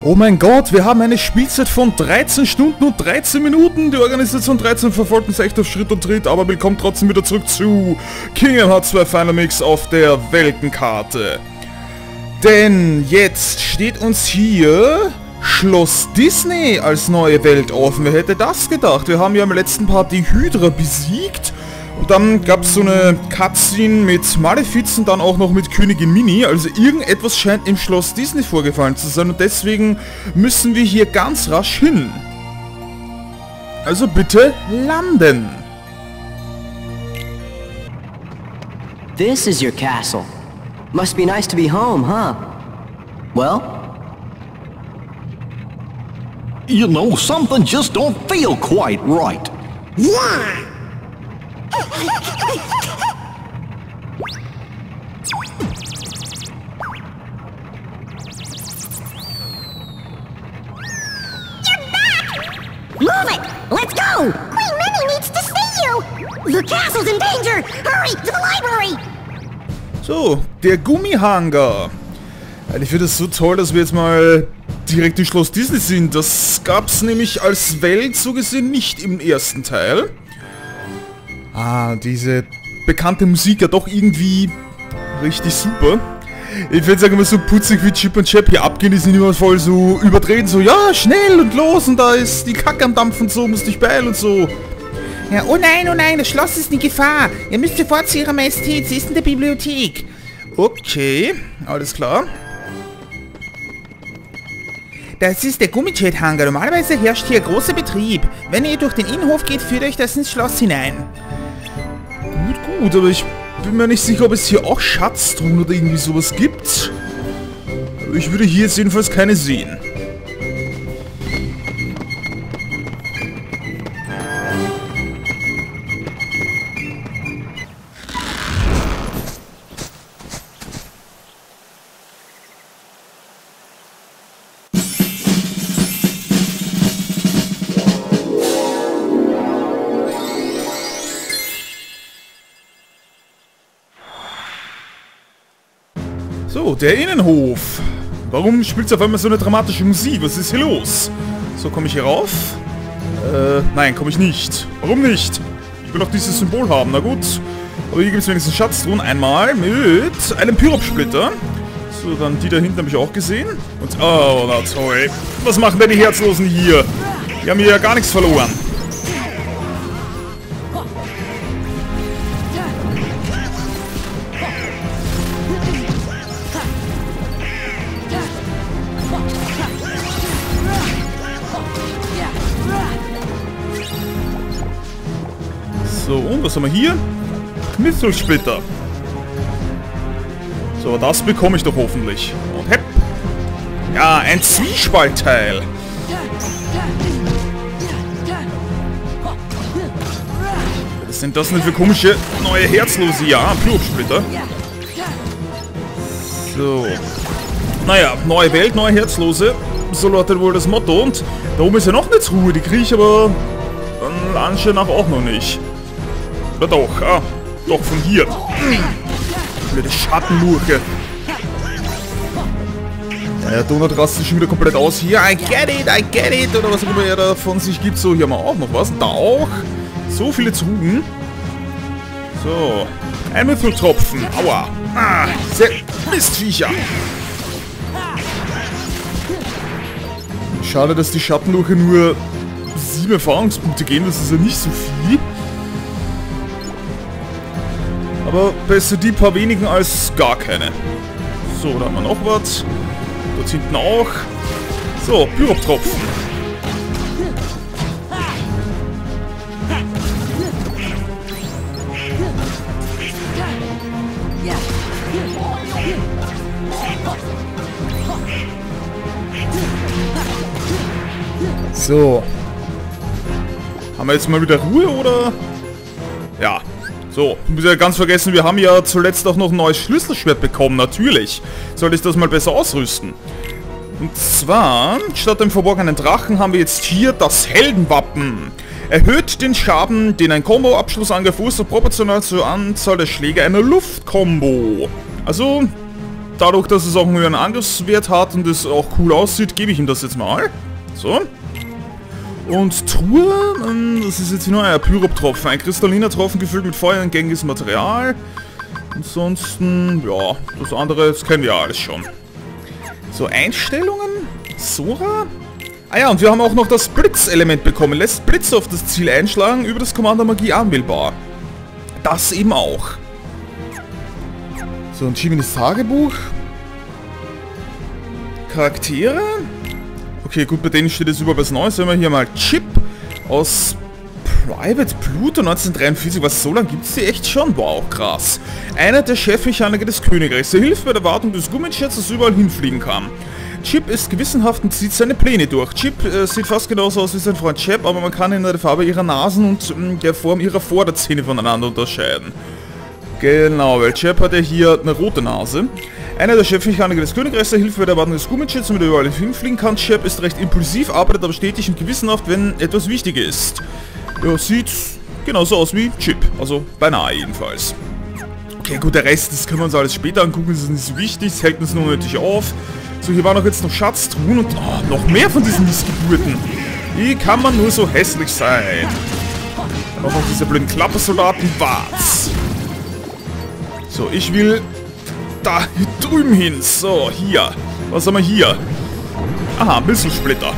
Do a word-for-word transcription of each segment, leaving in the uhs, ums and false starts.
Oh mein Gott, wir haben eine Spielzeit von dreizehn Stunden und dreizehn Minuten. Die Organisation dreizehn verfolgt uns echt auf Schritt und Tritt, aber willkommen trotzdem wieder zurück zu Kingdom Hearts zwei Final Mix auf der Weltenkarte. Denn jetzt steht uns hier Schloss Disney als neue Welt offen. Wer hätte das gedacht? Wir haben ja im letzten Part die Hydra besiegt. Und dann gab es so eine Cutscene mit Malefiz und dann auch noch mit Königin Mini. Also irgendetwas scheint im Schloss Disney vorgefallen zu sein und deswegen müssen wir hier ganz rasch hin. Also bitte landen. This is your castle. Must be nice to be home, huh? Well? You know, something just don't feel quite right. Yeah! Move it! Let's go! Queen Minnie needs to see you! The castle's in danger! Hurry, to the library! So, der Gummihangar. Ich finde es so toll, dass wir jetzt mal direkt im Schloss Disney sind. Das gab es nämlich als Welt so gesehen nicht im ersten Teil. Ah, diese bekannte Musik ja doch irgendwie richtig super. Ich finde es auch immer so putzig, wie Chip und Chap hier abgehen. Die sind immer voll so überdreht, so ja, schnell und los und da ist die Kacke am Dampfen, so, muss dich beeilen und so. Ja, oh nein, oh nein, das Schloss ist in Gefahr. Ihr müsst sofort zu Ihrer Majestät, sie ist in der Bibliothek. Okay, alles klar. Das ist der Gummijet-Hangar. Normalerweise herrscht hier großer Betrieb. Wenn ihr durch den Innenhof geht, führt euch das ins Schloss hinein. Gut, gut, aber ich bin mir nicht sicher, ob es hier auch Schatztruhen oder irgendwie sowas gibt. Aber ich würde hier jetzt jedenfalls keine sehen. So, der Innenhof. Warum spielt es auf einmal so eine dramatische Musik? Was ist hier los? So, komme ich hier rauf? Äh, nein, komme ich nicht. Warum nicht? Ich will doch dieses Symbol haben, na gut. Aber hier gibt es wenigstens Schatztruhen. Einmal mit einem Pyropsplitter. So, dann die da hinten habe ich auch gesehen. Und, oh, na toll. Was machen denn die Herzlosen hier? Die haben hier ja gar nichts verloren. So, und was haben wir hier? Mithril-Splitter. So, das bekomme ich doch hoffentlich. Und hepp. Ja, ein Zwiespaltteil. Was sind das denn für komische neue Herzlose? Ja, Pyropsplitter. So. Naja, neue Welt, neue Herzlose. So lautet wohl das Motto. Und da oben ist ja noch eine Truhe. Die kriege ich aber dann anscheinend auch noch nicht. Oder doch? Ah, doch, von hier. Blöde Schattenlurche. Ja, der Donut rastet schon wieder komplett aus. Hier, I get it, I get it. Oder was auch immer er da von sich gibt. So, hier haben wir auch noch was. Da auch. So viele Truhen. So. Ein Mithril-Tropfen. Aua. Ah, sehr Mistviecher. Schade, dass die Schattenlurche nur sieben Erfahrungspunkte gehen. Das ist ja nicht so viel. Aber besser die paar wenigen als gar keine. So, da haben wir noch was. Dort hinten auch. So, Pyroptropfen. So. Haben wir jetzt mal wieder Ruhe, oder? Ja. So, ich muss ja ganz vergessen, wir haben ja zuletzt auch noch ein neues Schlüsselschwert bekommen, natürlich. Soll ich das mal besser ausrüsten? Und zwar, statt dem verborgenen Drachen haben wir jetzt hier das Heldenwappen. Erhöht den Schaden, den ein Combo-Abschlussangriff verursacht, proportional zur Anzahl der Schläge einer Luft-Kombo. Also, dadurch, dass es auch einen höheren Angriffswert hat und es auch cool aussieht, gebe ich ihm das jetzt mal. So. Und Truhe, das ist jetzt nur ein Pyroptropfen, ein kristalliner Tropfen gefüllt mit feuerentgängiges Material. Ansonsten, ja, das andere, das kennen wir ja alles schon. So, Einstellungen, Sora. Ah ja, und wir haben auch noch das Blitzelement bekommen. Lässt Blitze auf das Ziel einschlagen, über das Commander Magie anwählbar. Das eben auch. So, ein Jiminy's Tagebuch. Charaktere. Okay, gut, bei denen steht jetzt überall was Neues. Wenn wir hier mal Chip aus Private Pluto neunzehnhundertdreiundvierzig. Was, so lange gibt es die echt schon? Wow, krass. Einer der Chefmechaniker des Königreichs. Er hilft bei der Wartung des Gummitschets, das überall hinfliegen kann. Chip ist gewissenhaft und zieht seine Pläne durch. Chip äh, sieht fast genauso aus wie sein Freund Chap, aber man kann in der Farbe ihrer Nasen und äh, der Form ihrer Vorderzähne voneinander unterscheiden. Genau, weil Chap hat ja hier eine rote Nase. Einer der Chefmechaniker des Königreichs, der hilft bei der Wartung des Gummitschets, damit er überall hinfliegen kann. Chap ist recht impulsiv, arbeitet aber stetig und gewissenhaft, wenn etwas wichtig ist. Ja, sieht genauso aus wie Chip, also beinahe jedenfalls. Okay, gut, der Rest, das können wir uns alles später angucken, das ist nicht so wichtig, das hält uns nur nötig auf. So, hier waren auch jetzt noch Schatztruhen und oh, noch mehr von diesen Missgeburten. Wie kann man nur so hässlich sein? Dann auch noch diese blöden Klappersoldaten, was? So, ich will da hier drüben hin. So, hier. Was haben wir hier? Aha, Misselsplitter.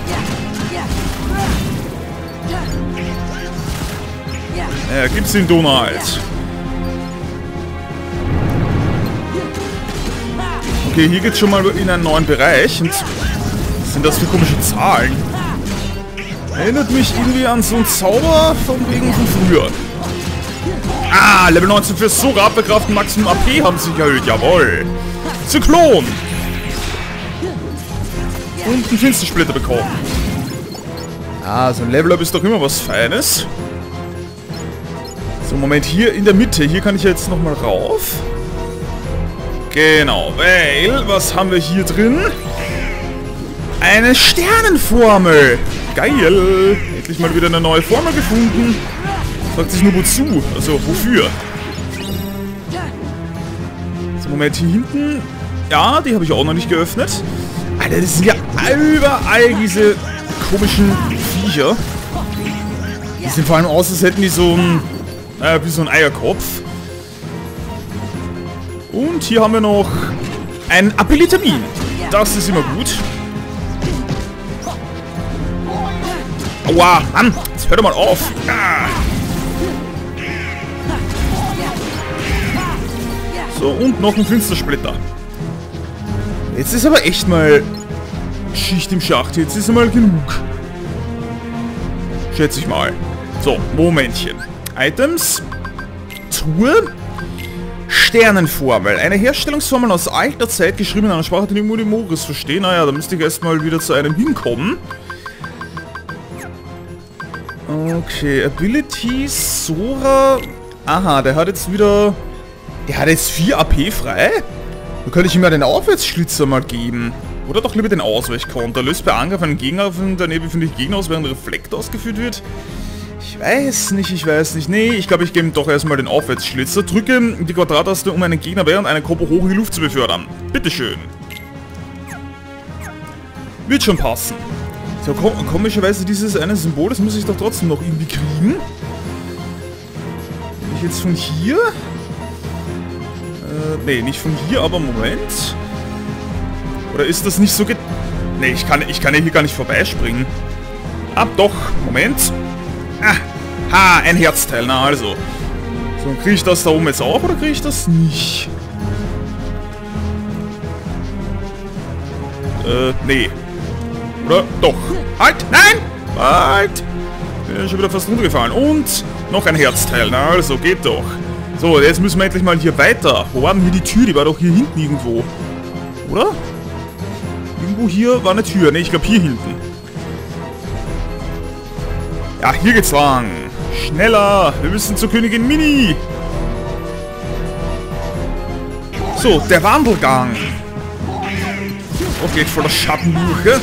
Ja, gibt's den Donald. Okay, hier geht's schon mal in einen neuen Bereich. Und was sind das für komische Zahlen? Erinnert mich irgendwie an so einen Zauber von wegen von früher. Ah, Level neunzehn für Sora, Abwehrkraft und Maximum A P haben sich erhöht, jawohl. Zyklon. Und einen Finstersplitter bekommen. Ah, so ein Level-Up ist doch immer was Feines. So, Moment, hier in der Mitte, hier kann ich jetzt nochmal rauf. Genau, weil, was haben wir hier drin? Eine Sternenformel. Geil. Endlich mal wieder eine neue Formel gefunden. Fragt sich nur wozu, also wofür. So, Moment, hier hinten. Ja, die habe ich auch noch nicht geöffnet. Alter, das sind ja überall diese komischen Viecher. Die sehen vor allem aus, als hätten die so ein, äh, wie so ein Eierkopf. Und hier haben wir noch ein Abilitamin. Das ist immer gut. Aua, Mann, jetzt hör doch mal auf. Ah. So, und noch ein Finstersplitter. Jetzt ist aber echt mal Schicht im Schacht. Jetzt ist mal genug. Schätze ich mal. So, Momentchen. Items. Truhe. Sternenformel. Eine Herstellungsformel aus alter Zeit, geschrieben in einer Sprache, die nur die Mogris verstehen. Naja, da müsste ich erstmal wieder zu einem hinkommen. Okay, Abilities, Sora. Aha, der hat jetzt wieder... Der hat jetzt vier A P frei? Da könnte ich ihm ja den Aufwärtsschlitzer mal geben. Oder doch lieber den Ausweichkonter. Löst bei Angriff einen Gegner von der Nähe befindlichen Gegner aus, während Reflekt ausgeführt wird. Ich weiß nicht, ich weiß nicht. Nee, ich glaube, ich gebe ihm doch erstmal den Aufwärtsschlitzer. Drücke die Quadrat-Taste, um einen Gegner während einer Kombo hoch in die Luft zu befördern. Bitteschön. Wird schon passen. So, kom komischerweise dieses eine Symbol, das muss ich doch trotzdem noch irgendwie kriegen. Bin ich jetzt von hier? Äh, nee, nicht von hier, aber Moment. Oder ist das nicht so ge... Nee, ich kann, ich kann ja hier gar nicht vorbeispringen. Ah, doch. Moment. Ah, ha, ein Herzteil. Na also. So, kriege ich das da oben jetzt auch oder kriege ich das nicht? Äh, nee. Oder? Doch. Halt! Nein! Halt! Bin schon wieder fast runtergefallen. Und noch ein Herzteil. Na also, geht doch. So, jetzt müssen wir endlich mal hier weiter. Wo war denn hier die Tür? Die war doch hier hinten irgendwo. Oder? Irgendwo hier war eine Tür. Ne, ich glaube hier hinten. Ja, hier geht's lang. Schneller. Wir müssen zur Königin Mini. So, der Wandelgang. Oh, geht voller Schattenbuche.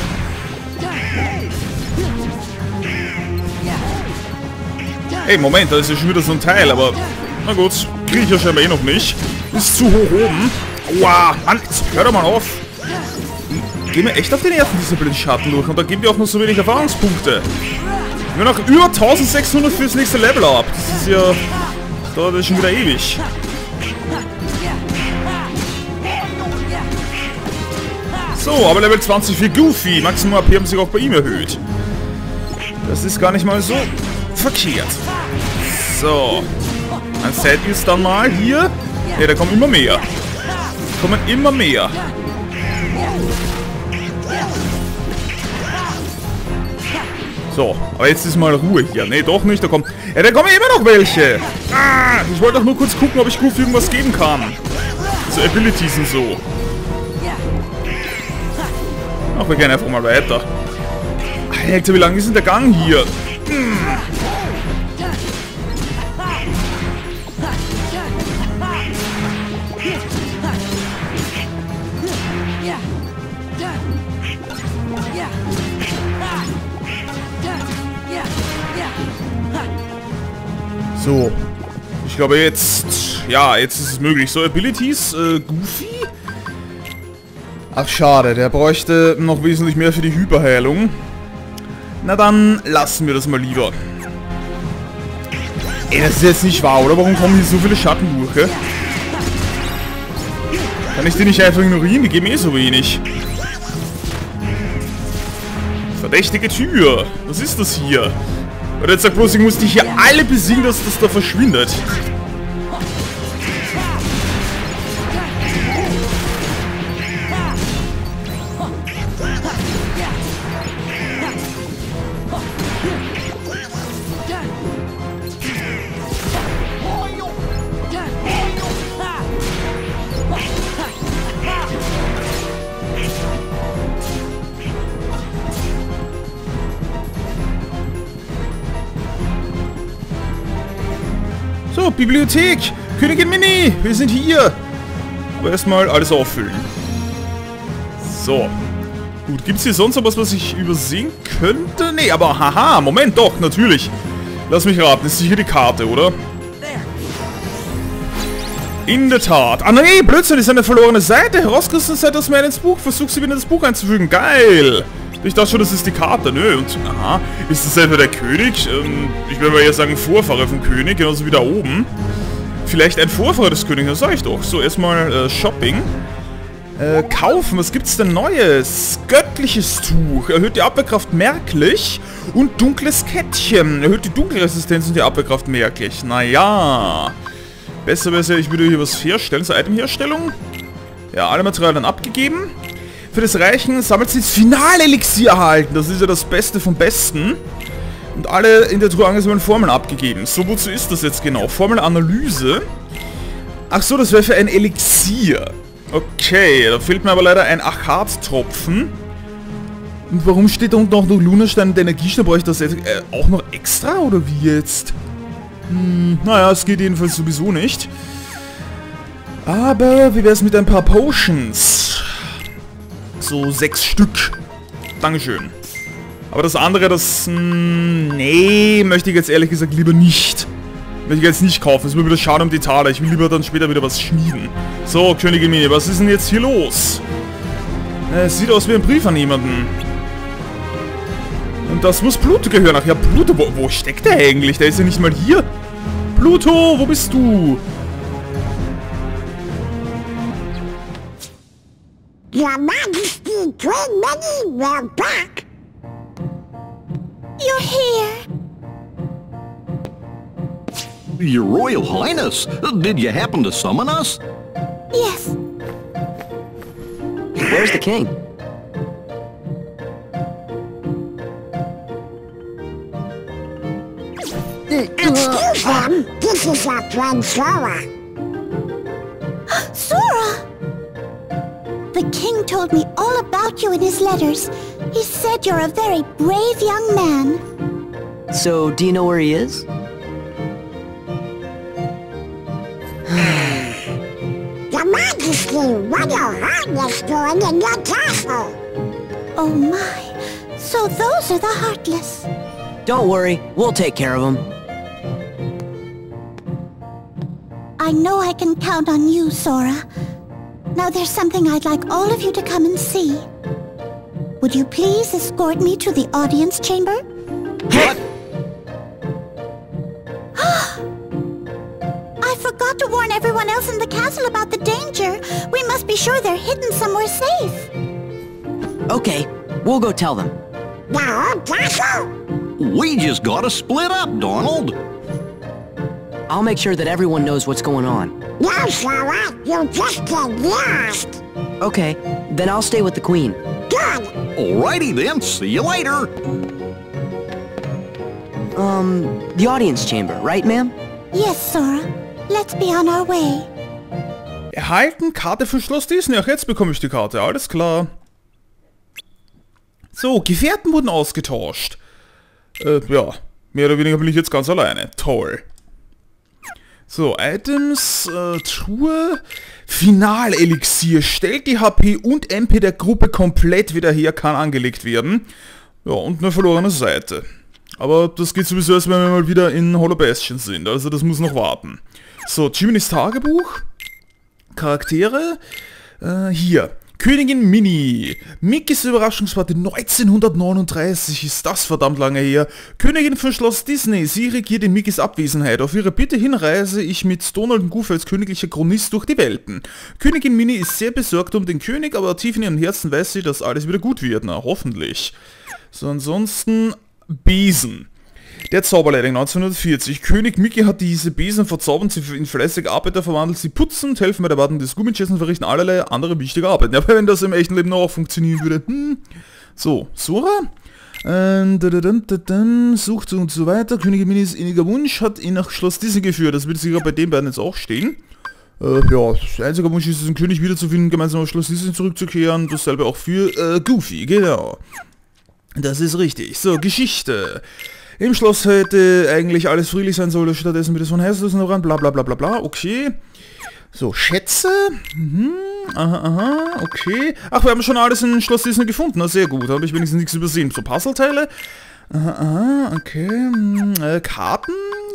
Hey, Moment, da ist ja schon wieder so ein Teil, aber na gut, kriege ich ja scheinbar eh noch nicht. Ist zu hoch oben. Aua, Mann, jetzt hör doch mal auf. Gehen wir echt auf den ersten Disziplin-Schatten durch und da geben wir auch noch so wenig Erfahrungspunkte. Wir haben noch über eintausendsechshundert fürs nächste Level ab. Das ist ja... dauert ja schon wieder ewig. So, aber Level zwanzig für Goofy. Maximum A P haben sich auch bei ihm erhöht. Das ist gar nicht mal so verkehrt. So. Dann seht ihr es dann mal hier. Ja, da kommen immer mehr. Da kommen immer mehr. So, aber jetzt ist mal Ruhe hier. Ne, doch nicht. Da kommt... Ja, da kommen immer noch welche. Ah, ich wollte doch nur kurz gucken, ob ich Goofy irgendwas geben kann. So Abilities und so. Ach, wir gehen einfach mal weiter. Alter, wie lang ist denn der Gang hier? Hm. So. Ich glaube jetzt... Ja, jetzt ist es möglich. So, Abilities, äh, Goofy? Ach, schade. Der bräuchte noch wesentlich mehr für die Hyperheilung. Na dann lassen wir das mal lieber. Ey, das ist jetzt nicht wahr, oder? Warum kommen hier so viele Schatten durch, hä? Kann ich die nicht einfach ignorieren? Die geben eh so wenig. Verdächtige Tür. Was ist das hier? Oder jetzt sagt bloß, ich muss die hier alle besiegen, dass das da verschwindet. So, Bibliothek! Königin Minnie! Wir sind hier! Aber erstmal alles auffüllen. So. Gut, gibt es hier sonst noch was, was ich übersehen könnte? Nee, aber haha, Moment, doch, natürlich. Lass mich raten, ist hier die Karte, oder? In der Tat. Ah nee, Blödsinn, ist eine verlorene Seite. Herausgerissen seit das mehr ins Buch. Versuch sie wieder ins Buch einzufügen. Geil! Ich dachte schon, das ist die Karte, ne? Und, aha, ist das etwa der König? Ähm, ich würde mal eher sagen, Vorfahre vom König, genauso wie da oben. Vielleicht ein Vorfahre des Königs, das sag ich doch. So, erstmal äh, Shopping. Äh, kaufen, was gibt's denn Neues? Göttliches Tuch, erhöht die Abwehrkraft merklich. Und dunkles Kettchen, erhöht die Dunkelresistenz und die Abwehrkraft merklich. Naja. Besser wäre es ja, ich würde hier was herstellen. So, Itemherstellung. Ja, alle Materialien abgegeben. Für das Reichen sammelt sie das Finalelixier erhalten. Das ist ja das Beste vom Besten. Und alle in der Truhe angesammelten Formeln abgegeben. So, wozu ist das jetzt genau? Formelanalyse. Ach so, das wäre für ein Elixier. Okay, da fehlt mir aber leider ein Achat-Tropfen. Und warum steht da unten auch noch Lunastein und Energiestein? Brauche ich das jetzt, äh, auch noch extra oder wie jetzt? Hm, naja, es geht jedenfalls sowieso nicht. Aber wie wäre es mit ein paar Potions? So sechs Stück. Dankeschön. Aber das andere, das... Mh, nee, möchte ich jetzt ehrlich gesagt lieber nicht. Möchte ich jetzt nicht kaufen. Es ist mir wieder schade um die Taler. Ich will lieber dann später wieder was schmieden. So, Königin Minnie, was ist denn jetzt hier los? Äh, es sieht aus wie ein Brief an jemanden. Und das muss Pluto gehören. Ach ja, Pluto, wo, wo steckt der eigentlich? Der ist ja nicht mal hier. Pluto, wo bist du? Your Majesty, Queen Minnie, we're back. You're here. Your Royal Highness, did you happen to summon us? Yes. Where's the king? Excuse them, this is your friend Sora. Sora! The king told me all about you in his letters. He said you're a very brave young man. So, do you know where he is? Your Majesty, what your Highness doing in your castle? Oh my, so those are the Heartless. Don't worry, we'll take care of him. I know I can count on you, Sora. Now there's something I'd like all of you to come and see. Would you please escort me to the audience chamber? What? I forgot to warn everyone else in the castle about the danger. We must be sure they're hidden somewhere safe. Okay, we'll go tell them. The whole castle? We just gotta split up, Donald. I'll make sure that everyone knows what's going on. No, Sora, you'll just get lost. Okay, then I'll stay with the Queen. Good. Alrighty then, see you later. Um, the audience chamber, right, ma'am? Yes, Sora. Let's be on our way. Erhalten, Karte von Schloss Disney. Ach, jetzt bekomme ich die Karte. Alles klar. So, Gefährten wurden ausgetauscht. Äh, ja. Mehr oder weniger bin ich jetzt ganz alleine. Toll. So, Items, äh, Truhe. Finalelixier. Stellt die H P und M P der Gruppe komplett wieder her, kann angelegt werden. Ja, und eine verlorene Seite. Aber das geht sowieso erst, wenn wir mal wieder in Hollow Bastion sind. Also das muss noch warten. So, Jiminy's Tagebuch. Charaktere. Äh, hier. Königin Minnie. Mickeys Überraschungsparty neunzehnhundertneununddreißig. Ist das verdammt lange her. Königin von Schloss Disney. Sie regiert in Mickeys Abwesenheit. Auf ihre Bitte hin reise ich mit Donald und Goofy als königlicher Chronist durch die Welten. Königin Minnie ist sehr besorgt um den König, aber tief in ihrem Herzen weiß sie, dass alles wieder gut wird. Na, hoffentlich. So, ansonsten Besen. Der Zauberlehrling neunzehnhundertvierzig. König Mickey hat diese Besen verzaubert, sie in fleißige Arbeiter verwandelt, sie putzen und helfen bei der Wartung des Gummichess und verrichten allerlei andere wichtige Arbeiten. Ja, aber wenn das im echten Leben auch funktionieren würde. Hm. So, Sora. Ähm, da, da, da, da, da, sucht und so weiter. Königin Minnies inniger Wunsch hat ihn nach Schloss Disney geführt. Das wird sicher bei den beiden jetzt auch stehen. Äh, ja, der einzige Wunsch ist es, den König wiederzufinden, gemeinsam auf Schloss Disney zurückzukehren. Dasselbe auch für äh, Goofy, genau. Das ist richtig. So, Geschichte. Im Schloss hätte eigentlich alles friedlich sein sollen, stattdessen wird es von Herzlosen heran, bla bla bla bla bla, okay. So, Schätze. Mhm, aha, aha, okay. Ach, wir haben schon alles in Schloss Disney gefunden, na sehr gut, da habe ich wenigstens nichts übersehen. So, Puzzleteile. Aha, aha, okay. Äh, Karten.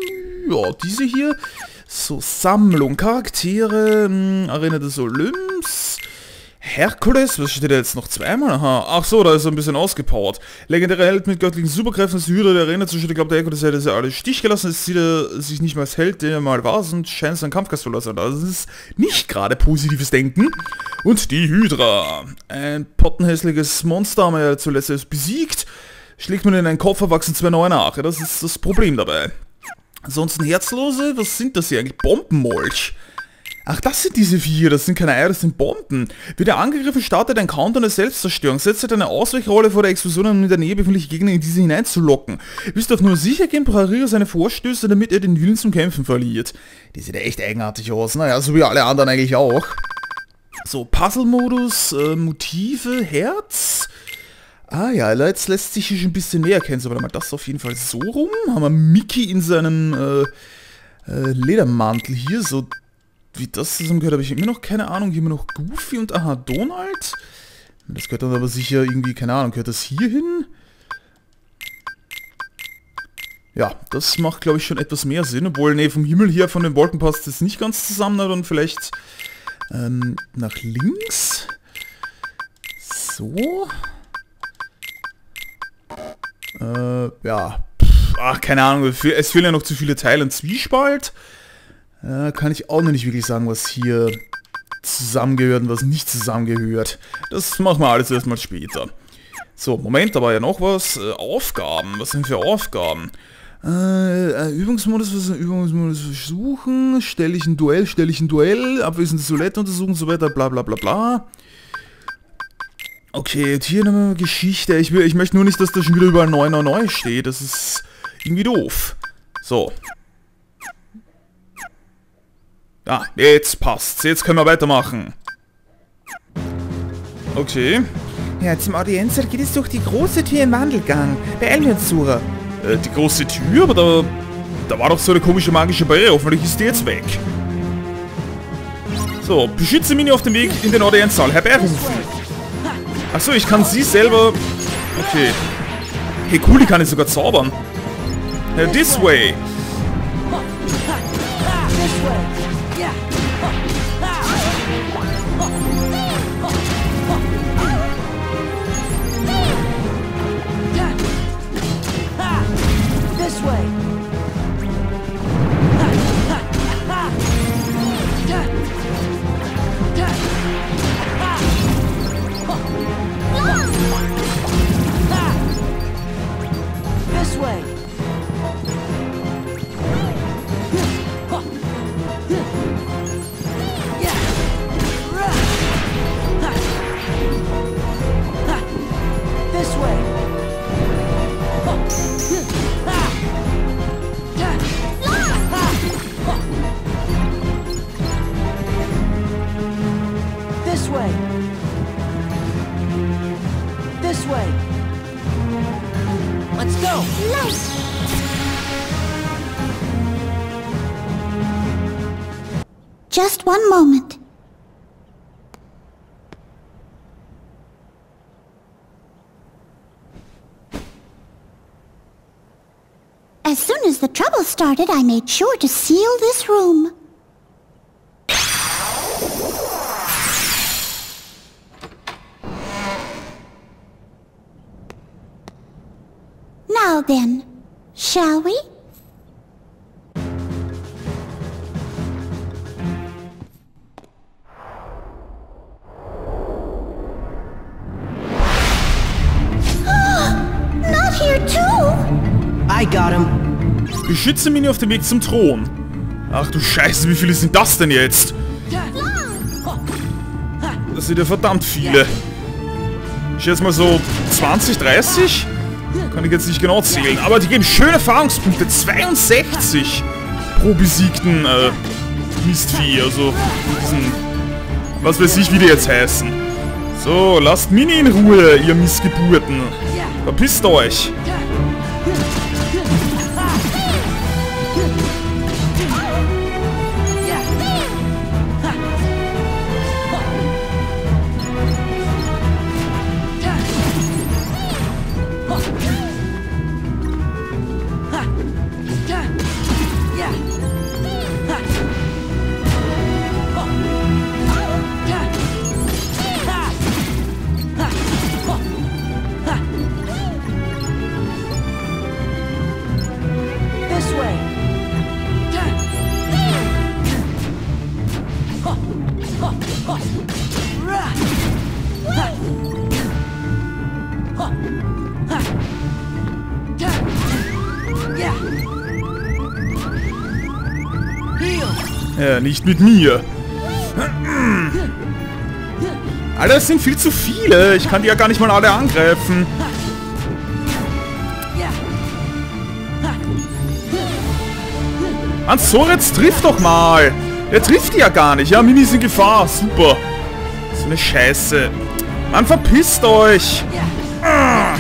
Ja, diese hier. So, Sammlung, Charaktere, mh, Arena des Olymps. Herkules, was steht da jetzt noch zweimal? Aha, ach so, da ist er ein bisschen ausgepowert. Legendäre Held mit göttlichen Superkräften, das Hüter der Arena zu stehen. Ich glaube, der Herkules hätte sie alle im Stich gelassen. Jetzt sieht er sich nicht mehr als Held, der er mal war, und scheint seinen Kampfgeist verlassen. Also das ist nicht gerade positives Denken. Und die Hydra. Ein pottenhässliches Monster haben wir ja zuletzt erst besiegt. Schlägt man in einen Kopf, erwachsen zwei neue nach. Das ist das Problem dabei. Ansonsten Herzlose, was sind das hier eigentlich? Bombenmolch. Ach, das sind diese vier, das sind keine Eier, das sind Bomben. Wird er angegriffen, startet ein Countdown der Selbstzerstörung. Setzt halt eine Ausweichrolle vor der Explosion, um in der Nähe befindliche Gegner in diese hineinzulocken. Willst du auf nur sicher gehen, pariere seine Vorstöße, damit er den Willen zum Kämpfen verliert. Die sieht echt eigenartig aus, naja, so wie alle anderen eigentlich auch. So, Puzzle-Modus, äh, Motive, Herz. Ah ja, jetzt lässt sich hier schon ein bisschen näher erkennen. So, warte mal, das auf jeden Fall so rum. Haben wir Mickey in seinem äh, äh, Ledermantel hier, so... Wie das zusammengehört, habe ich immer noch keine Ahnung. Hier immer noch Goofy und aha, Donald. Das gehört dann aber sicher irgendwie, keine Ahnung, gehört das hier hin? Ja, das macht, glaube ich, schon etwas mehr Sinn. Obwohl, ne, vom Himmel her, von den Wolken passt das nicht ganz zusammen. Aber dann vielleicht ähm, nach links. So. Äh, ja. Pff, ach, keine Ahnung. Es fehlen ja noch zu viele Teile und Zwiespalt. Äh, kann ich auch noch nicht wirklich sagen, was hier zusammengehört und was nicht zusammengehört. Das machen wir alles erstmal später. So, Moment, da war ja noch was. Äh, Aufgaben. Was sind für Aufgaben? Äh, Übungsmodus, was ist ein Übungsmodus versuchen? Stelle ich ein Duell, stelle ich ein Duell, abwesendes Toilette untersuchen, so weiter, bla bla bla bla. Okay, jetzt hier nochmal Geschichte. Ich, will, ich möchte nur nicht, dass da schon wieder überall neun neun neun steht. Das ist irgendwie doof. So. Ah, jetzt passt's. Jetzt können wir weitermachen. Okay. Ja, zum Audienzer geht es durch die große Tür im Wandelgang. Beeilen wir uns, Sora. Äh, die große Tür? Aber da... Da war doch so eine komische magische Barriere. Hoffentlich ist die jetzt weg. So, beschütze Minnie auf dem Weg in den Audienzsaal. Herbeirufen. Achso, ich kann sie selber... Okay. Hey, cool, die kann ich sogar zaubern. Ja, this way. Let's go. Nice. Just one moment. As soon as the trouble started, I made sure to seal this room. Now then, shall we? Not here too! I got him. Beschütze Mini auf dem Weg zum Thron. Ach du Scheiße, wie viele sind das denn jetzt? Das sind ja verdammt viele. Ich schätze mal so zwanzig, dreißig? Kann ich jetzt nicht genau zählen. Aber die geben schöne Erfahrungspunkte. zweiundsechzig pro besiegten äh, Mistvieh. Also diesen, was weiß ich, wie die jetzt heißen. So, lasst Mini in Ruhe, ihr Missgeburten. Verpisst euch. Ja, nicht mit mir. Alter, das sind viel zu viele. Ich kann die ja gar nicht mal alle angreifen. Anzoritz, trifft doch mal. Der trifft die ja gar nicht. Ja, Mini ist in Gefahr. Super. So eine Scheiße. Mann, verpisst euch. Ah.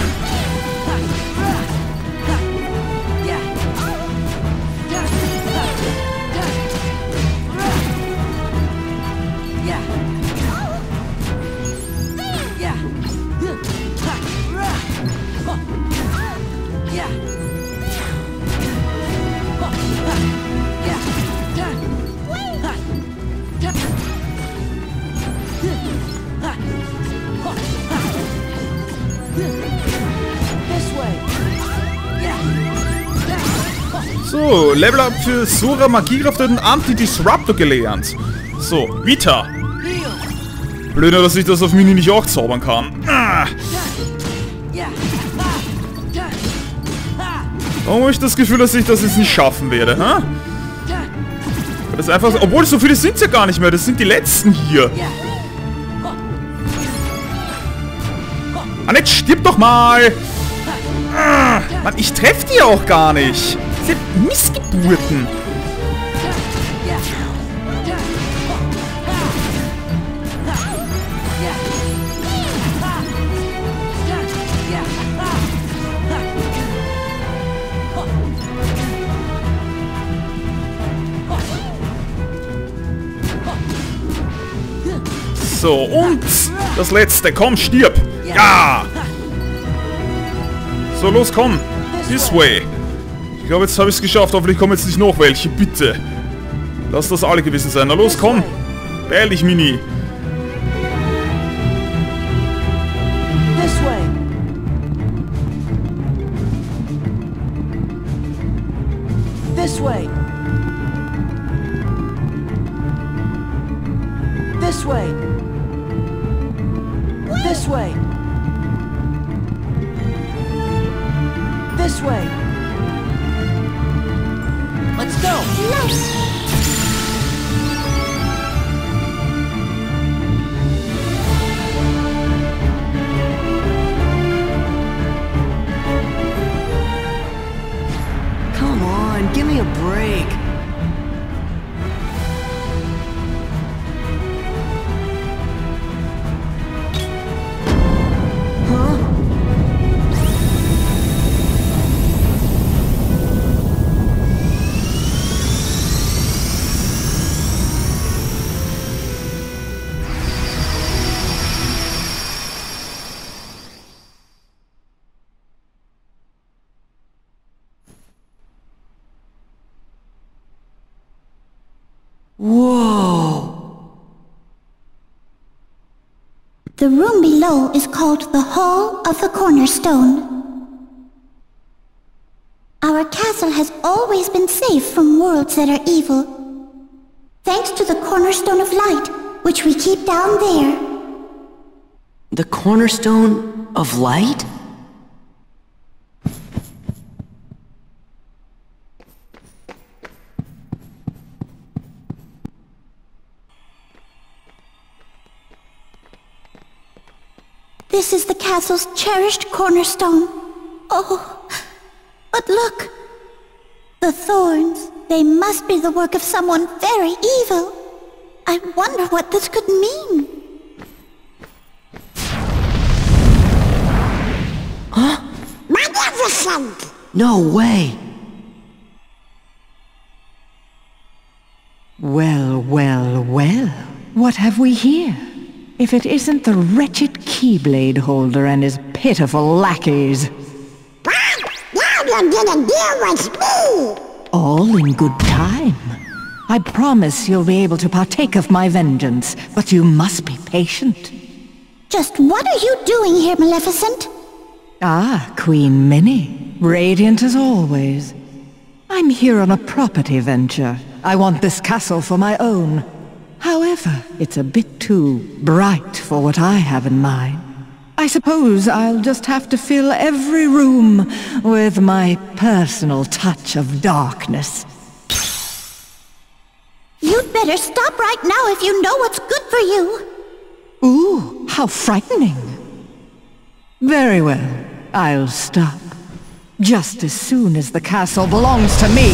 So, Level Up für Sora, Magiekraft und Anti-Disruptor gelernt. So, Vita. Blöd, dass ich das auf Mini nicht auch zaubern kann. Ah. Warum habe ich das Gefühl, dass ich das jetzt nicht schaffen werde, hä? Das ist einfach, obwohl so viele sind es ja gar nicht mehr, das sind die letzten hier. Ah, jetzt stirb doch mal! Ah, Mann, ich treffe die auch gar nicht. Das sind Missgeburten. So, und das letzte. Komm, stirb. Ja! So, los, komm. This way. Ich glaube, jetzt habe ich es geschafft. Hoffentlich kommen jetzt nicht noch welche. Bitte. Lass das alle gewesen sein. Na los, komm. Beeil dich, Mini. This way. This way. This way. This way. This way. Let's go. Nice. Come on, give me a break. Whoa! The room below is called the Hall of the Cornerstone. Our castle has always been safe from worlds that are evil, thanks to the Cornerstone of Light, which we keep down there. The Cornerstone of Light? This is the castle's cherished cornerstone. Oh, but look! The thorns, they must be the work of someone very evil. I wonder what this could mean. Huh? Magnificent! No way! Well, well, well. What have we here? If it isn't the wretched Keyblade holder and his pitiful lackeys. Now you're gonna deal with me! All in good time. I promise you'll be able to partake of my vengeance, but you must be patient. Just what are you doing here, Maleficent? Ah, Queen Minnie. Radiant as always. I'm here on a property venture. I want this castle for my own. However, it's a bit too bright for what I have in mind. I suppose I'll just have to fill every room with my personal touch of darkness. You'd better stop right now if you know what's good for you. Ooh, how frightening. Very well, I'll stop. Just as soon as the castle belongs to me.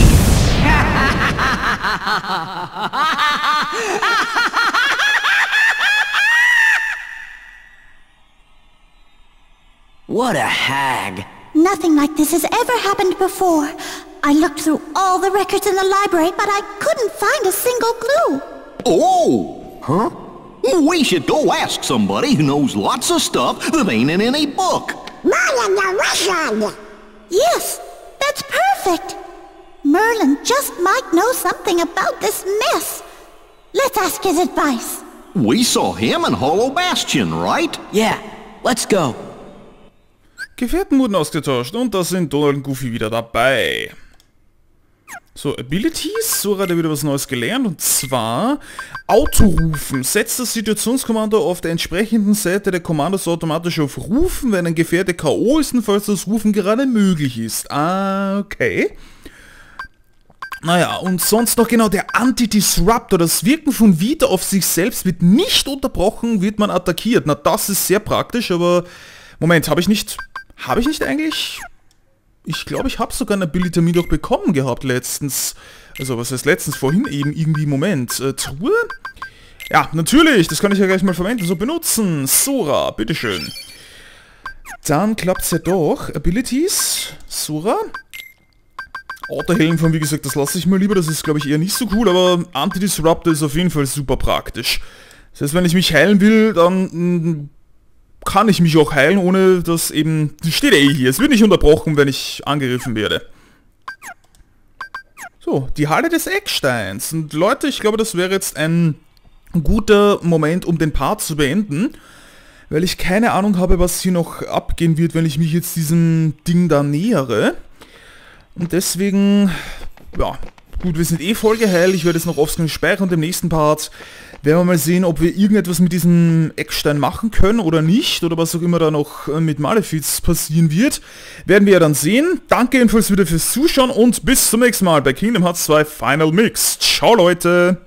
What a hag! Nothing like this has ever happened before. I looked through all the records in the library, but I couldn't find a single clue. Oh! Huh? We should go ask somebody who knows lots of stuff that ain't in any book. Merlin the Wizard! Yes, that's perfect. Merlin just might know something about this mess. Let's ask his advice. We saw him in Hollow Bastion, right? Yeah, let's go. Gefährten wurden ausgetauscht und da sind Donald und Goofy wieder dabei. So, Abilities. Sora hat wieder was Neues gelernt und zwar Autorufen. Setzt das Situationskommando auf der entsprechenden Seite der Kommandos automatisch auf Rufen, wenn ein Gefährte K O ist und falls das Rufen gerade möglich ist. Ah, okay. Naja, und sonst noch genau der Anti-Disruptor. Das Wirken von Vita auf sich selbst wird nicht unterbrochen, wird man attackiert. Na, das ist sehr praktisch, aber... Moment, habe ich nicht... Habe ich nicht eigentlich... Ich glaube, ich habe sogar eine Ability doch bekommen gehabt letztens. Also, was heißt letztens? Vorhin eben irgendwie. Moment. Äh, Truhe? Ja, natürlich. Das kann ich ja gleich mal verwenden. So, benutzen. Sora, bitteschön. Dann klappt's ja doch. Abilities. Sora. Autohelm von, wie gesagt, das lasse ich mal lieber. Das ist, glaube ich, eher nicht so cool. Aber Anti-Disruptor ist auf jeden Fall super praktisch. Das heißt, wenn ich mich heilen will, dann... Mh, kann ich mich auch heilen, ohne dass eben... Steht eh hier. Es wird nicht unterbrochen, wenn ich angegriffen werde. So, die Halle des Ecksteins. Und Leute, ich glaube, das wäre jetzt ein guter Moment, um den Part zu beenden. Weil ich keine Ahnung habe, was hier noch abgehen wird, wenn ich mich jetzt diesem Ding da nähere. Und deswegen... Ja, gut, wir sind eh voll geheilt. Ich werde es noch offscreen speichern und im nächsten Part... Werden wir mal sehen, ob wir irgendetwas mit diesem Eckstein machen können oder nicht. Oder was auch immer da noch mit Malefiz passieren wird. Werden wir ja dann sehen. Danke jedenfalls wieder fürs Zuschauen und bis zum nächsten Mal bei Kingdom Hearts zwei Final Mix. Ciao Leute!